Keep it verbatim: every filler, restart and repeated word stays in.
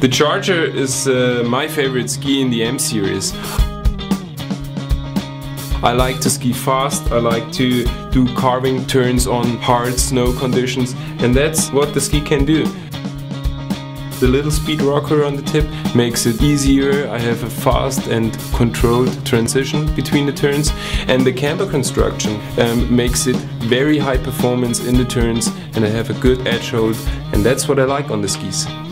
The Charger is uh, my favorite ski in the M series. I like to ski fast, I like to do carving turns on hard snow conditions, and that's what the ski can do. The little speed rocker on the tip makes it easier. I have a fast and controlled transition between the turns, and the camber construction um, makes it very high performance in the turns, and I have a good edge hold, and that's what I like on the skis.